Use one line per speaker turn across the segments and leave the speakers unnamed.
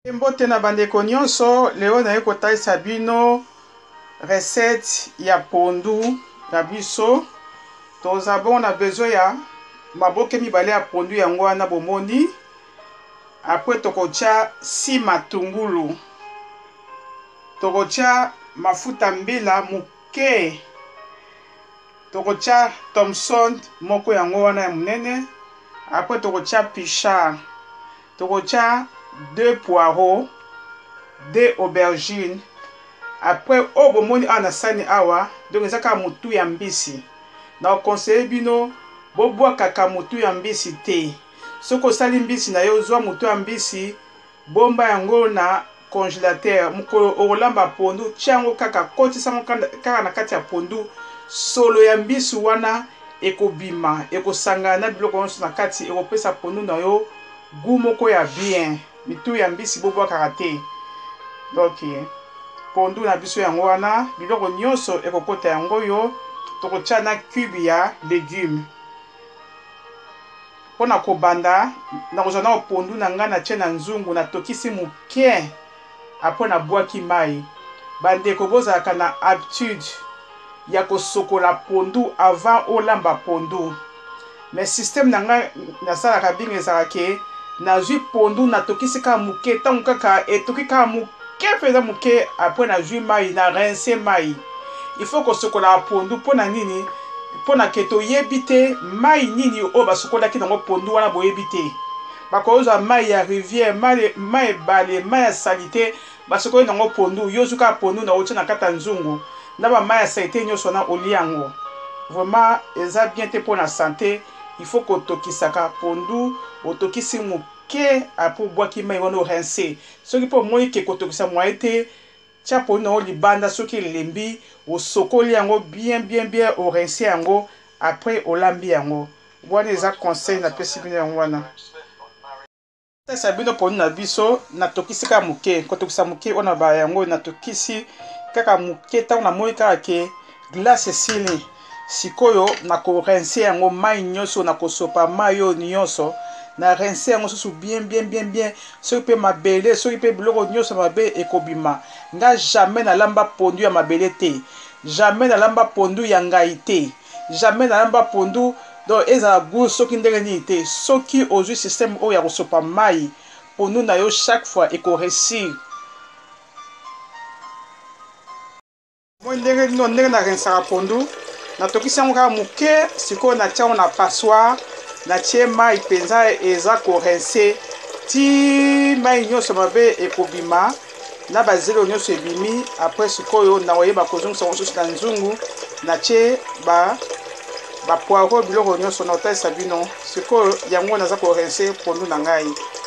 Mbote na bandeko nyonso, leo na kotalisa bino recette ya pondu na biso. Toza bon na besoin ya maboke mibale ya pondu yango wana bomoni. Après tokotia si matungulu. Tokotia mafuta mbila muke. Tokotia Thomson moko yango wana ya munene. Après tokotia pichard. Tokotia 2 poireaux, 2 aubergines. Après o bomoni ana sani awa donc ezaka mutu ya mbisi. Na conseiller bino bobwa kaka mutu ya mbisi te. Soko sali mbisi na yo zwa mutu ya mbisi bomba yango na congélateur mukolo olamba pondu tiango kaka kotisa kaka na kati ya pondu solo ya mbisi wana ekobima ekosangana na biloko nyonso na kati ekopesa pondu na yo goût moko ya bien. Mitu ya mbisi bobwa kaka te. Donc pondu na biso yango wana biloko nyonso ekokota yango yo tokotia na cube ya légumes. Pona kobanda na kozwa na pondu na nga na tie na nzungu na tokisi muke apo na bwaki mai. Bandeko bozalaka na habitude ya kosokola pondu avant olamba pondu. Mais système na nga nasalaka bingi ezalaka nazwi pondu na tokisi kaka muke tango kaka etoki kaka muke peza muke après nazwi mai na rincer mai. Il faut kosokola pondu pona nini? Pona ke toyebi te mai nini oyo basokolaki nango pondu wana boyebi te. Bakozwa mai ya rivière, mai ebale, mai ya salite basokoli nango pondu yozu kaka pondu na otia na kata nzungu na ba mai ya salite nyonso na olia yango. Vraiment eza bien te pona santé. Il faut kotokisaka pondu otokisi muke apo bwaki mai wana rincer. Soki po moi ke kotokisa moi te tia pondu na libanda soki lembi osokoli yango bien rincer yango après olambi yango. Wana eza conseil na pesi bino yango wana. Tesa bino pondu na biso na tokisi kaka muke kotokisa muke ona ba yango na tokisi kaka muke tango na moi kaka ke glace esili. Sikoyo na ko rincer yango mai nyonso na kosopa mai yo nyonso na rincer yango susu bien soki pe mabele soki pe biloko nyonso mabe ekobima. Nga jamais na lamba pondu ya mabele te, jamais na lamba pondu ya ngai te, jamais na lamba pondu donc ezala goût soki ndenge nini te. Soki ozwi système oyo ya kosopa mai pondu na yo chaque fois ekoresir. Moi ndenge na rinsaka pondu na tokisi yango kaka muke sikoyo na tia na passoire na tie mai penza eza ko rincer ti mai nyonso mabe ekobima na bazelo nyonso ebimi. Après sikoyo na oyeba kozongisa mosusu na nzungu na tie ba poireau biloko nyonso na otalisa bino sikoyo yango naza ko rincer pondu na ngai.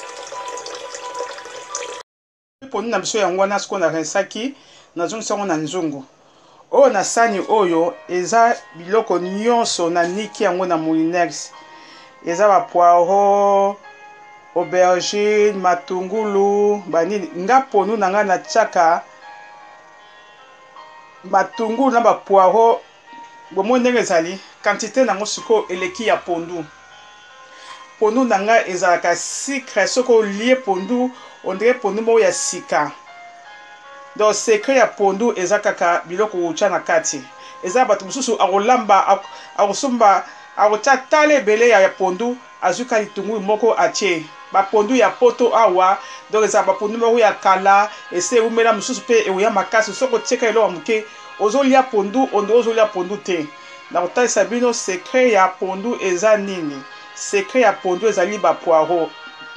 Pondu na biso yango wana sikoyo na rinsaki nazongisa yango na nzungu. Oyo na sani oyo eza biloko nyonso na niki yango na moulinex. Eza ba poireau, aubergine, matungulu, banini. Nga pondu na nga na tiaka matungulu na ba poireau bomoni ndenge ezali quantité nango siko eleki ya pondu. Pondu na nga ezalaka sucre soko olie pondu on dirait pondu moko ya sika. Donc secret ya pondu eza kaka biloko ucha na kati. Eza bato mususu akolamba akosomba akotia tala ebele ya pondu azuka litungulu moko atie. Ba pondu ya poto awa donc eza ba pondu moko ya kala ese umela mususu pe eya makasi soko tieka eloko muke ozolia pondu ondo ozolia pondu te. Na kotalisa bino secret ya pondu eza nini? Secret ya pondu ezali ba poireau.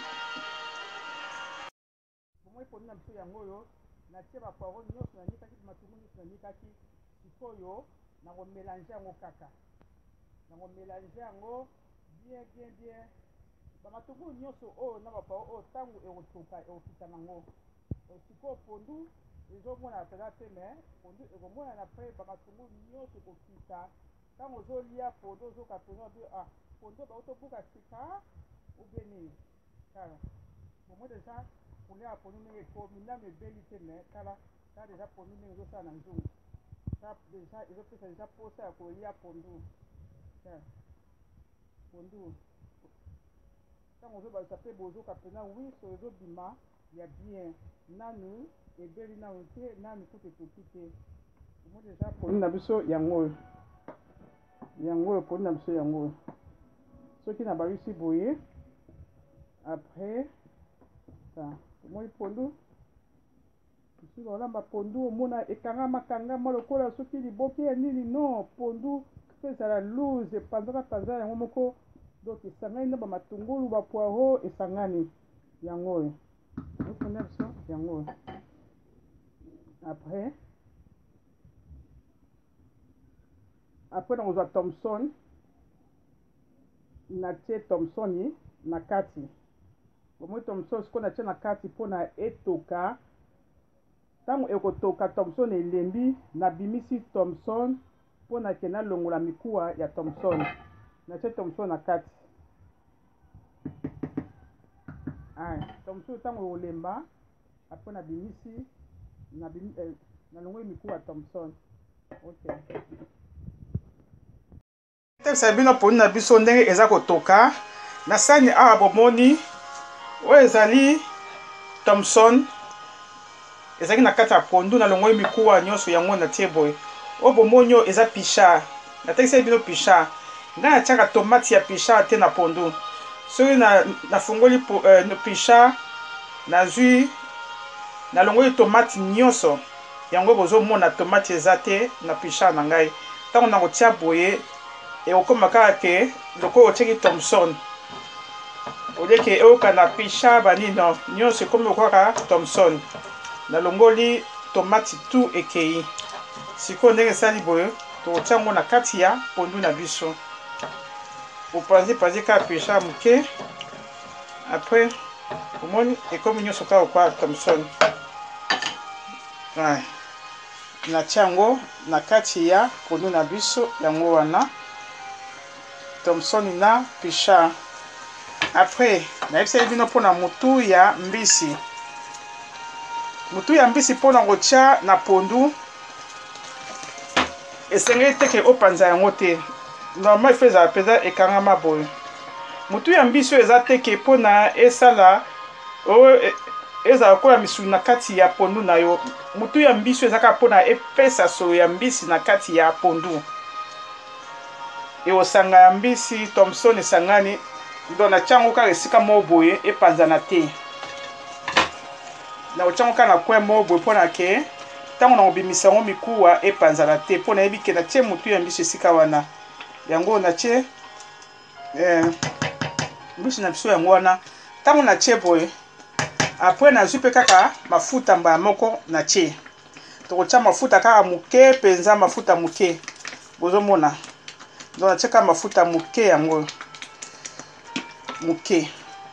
Pondu na biso yango yo na tie ba poireau nyonso na nikaki matungulu nyonso na nikaki sikoyo na ko mélanger yango kaka. Na ko mélanger yango bien. Ba matungulu nyonso oyo na ba poireau oyo tango ekotoka ekokita nango. Sikoyo pondu ezomona peza te mais pondu ekomona na pre ba matungulu nyonso ekokita. Tango ozolia pondu ozoka pondu bi pondu ba otobuka sika ou bien nini. Kala. Bon déjà kolia pondu ndenge ekomi ndambo ebeli te mais kala déjà pondu ndenge ezosala na nzungu. Déjà ezopesa déjà posa ya kolia pondu. Pondu tango ozobalisa pe bozoka pena wi so ezobima ya bien nanu ebeli na te nanu kote toki te mo déjà pondu na biso yango pondu na biso yango soki na balisi boye après ça moi pondu si olamba pondu omona ekangama lokola soki liboki ya nini non pondu mpe ezala loose epanzaka yango moko donc esangani na bamatungulu bapoiro esangani yango oyo okona biso yango oyo après nakozwa Thomson natie Thomson ye na kati omoi Thomson sikoyo natie na kati mpona etoka ntango ekotoka Thomson elembi nabimisi Thomson mpona ke nalongola mikuwa ya Thomson natie Thomson na kati Thomson ntango olemba apres nabimisi nalongoli mikuwa ya Thomson ok tepesa bino pondu na biso ndenge eza kotoka na sani awa bomoni oyo ezali Thomson ezali na kati ya pondu nalongoli mikuwa nyonso yango natie boye oyo bomoni oyo eza pichard natekisi bino pichard ngai natiaka tomate ya pichard te na pondu soki nafungoli pichard nazwi nalongoli tomate nyonso yango bozomona tomate eza te na pichard na ngai ntango nakotia boye ekokoma kaka ke lokola otiaki Thomson olieke eyoka na pichard banino nyonso ekomi kaka Thomson nalongoli tomate tu ekei sikoyo ndenge esali boye tokotia yango na kati ya pondu na biso opanzi kaka pichard moke après omoni ekomi nyonso kaka kwa Thomson natia yango na kati ya pondu na biso yango wana Thomson na pichard après nayebisaki bino mpona motu ya mbisi mpona kotia na pondu esengeli teke opanza yango te normalement ife ezala mpenza ekangama boye motu ya mbisi oyo eza teke mpona esala oyo ezala kola misuni na kati ya pondu na yo motu ya mbisi oyo ezaka mpona epesa solo ya mbisi na kati ya pondu eosanga ya mbisi Thomson esangani ndo natia yango kaka esika moko boye epanzana te nakotia yango kaka na coin moko boye mpona ke ntango nakobimisa yango mikuwa epanzana te mpona yebi ke natie motu ya mbisi esika wana yango natie mbisi na biso yango wana ntango natie boye apres nazwi mpe kaka mafuta mbala moko natie tokotia mafuta kaka moke mpenza mafuta moke bozomona donc natie kaka mafuta moke yango moke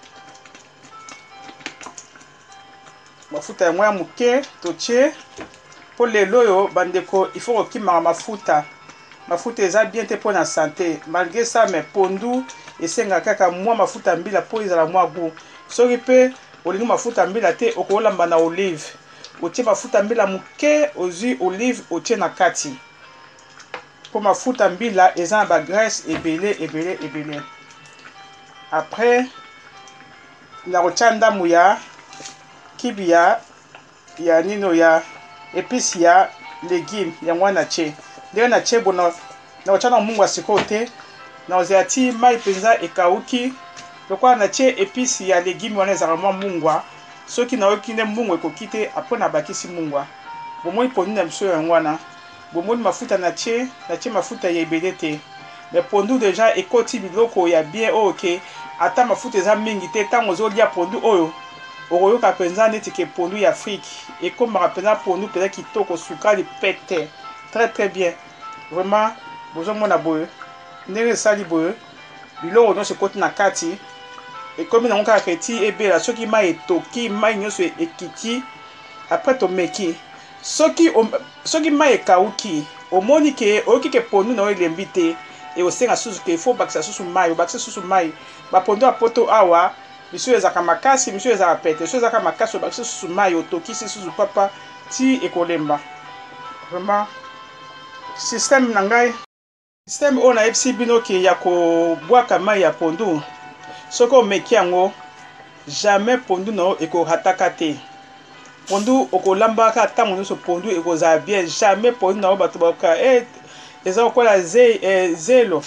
mafuta yango ya moke totie mpo lelo oyo bandeko il faut kokimaka mafuta eza bien te mpona santé malgré ça mais pondu esengaka kaka mwa mafuta mbila mpo ezala mwa goût soki mpe olingi mafuta mbila te okolamba na olive otie mafuta mbila moke ozwi olive otie na kati mpo mafuta mbila eza na bagraisse ebele après nakotia ndamu ya kibi ya nino ya épice ya légume yango wana natie ndenge natie bona nakotia na mungu ya sikoyo te nakozela ti mai mpenza ekauki lokola natie épice ya légume wana ezalaka mwa mungwa soki nayoki nde mbungu ekoki te apres nabakisi mungwa bomoni pondu na biso yango wana bomoni mafuta natie mafuta ya ebele te mais pondu déjà ekoti biloko ya bien oyo ke ata mafuta eza mingi te ntango ozolia pondu oyo okoyoka mpenza neti ke pondu ya Afrique ekomaka mpenza pondu mpenza kitoko sukali pete très bien vraiment bozomona boye ndenge esali boye biloko nyonso ekoti na kati ekomi nango kaka eti ebela soki mai etoki mai nyonso ekiki apres tomeki soki mai ekauki omoni ke oyoki ke pondu na oyo elembi te eosenga susu ke ifo obakisa susu mai obakisa susu mai bapondu ya poto awa miso ezalaka makasi miso ezalaka pete so ezalaka makasi obakisa susu mai otokisi susu papa ti ekolemba vraiment système na ngai système oyo nayebisi bino ke ya kobwaka mai ya pondu soki omeki yango jamais pondu na ekorataka te. Pondu okolambaka ntango nyonso pondu ekozala bien. Jamais pondu na bato bakoka eza kokola zelo.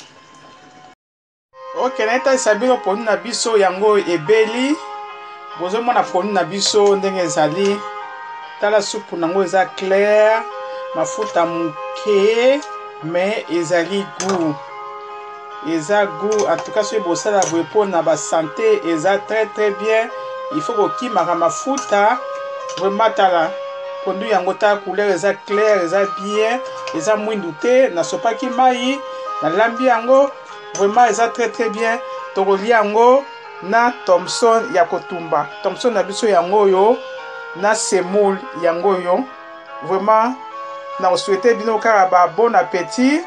Ok, nayetalisa bino pondu na biso yango ebeli. Bozomona pondu na biso ndenge ezali. Tala supu nango eza clair, mafuta muke, mais ezali goût. Eza goût, en tout cas soki bosala boye mpona ba santé eza très bien. Il faut kokimaka mafuta. Vraiment tala pondu yango ta couleur eza clair, eza bien, eza mwindu te, nasopaki mai, nalambi yango, vraiment eza très bien. Tokolia yango na Thomson ya kotumba. Thomson na biso yango yo na semoule yango yo. Vraiment na souhaiter bino kaka ba bon appétit.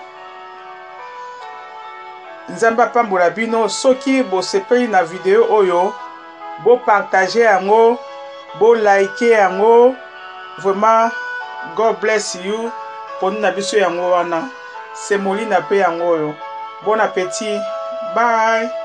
Nzambe apambola bino. Soki bosepeli na video oyo, bo partager yango, bo liker yango. Vraiment God bless you. Pondu na biso yango wana. Semolina pe yango yo. Bon appétit. Bye.